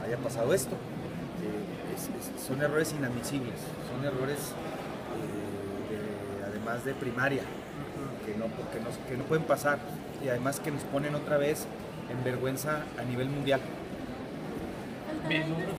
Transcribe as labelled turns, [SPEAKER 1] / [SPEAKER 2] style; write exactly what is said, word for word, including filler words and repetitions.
[SPEAKER 1] haya pasado esto. Eh, es, es, son errores inadmisibles, son errores eh, de, además de primaria, que no, que, no, que no pueden pasar, y además que nos ponen otra vez en vergüenza a nivel mundial.
[SPEAKER 2] Bien,